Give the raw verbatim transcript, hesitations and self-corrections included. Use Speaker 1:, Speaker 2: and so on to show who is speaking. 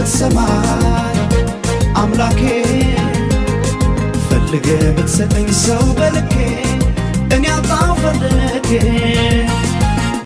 Speaker 1: ሰማይ አምላኬ ፈልገ ብትሰጠኝ ሰው በልኬ እኔ አጣው ፈልጌ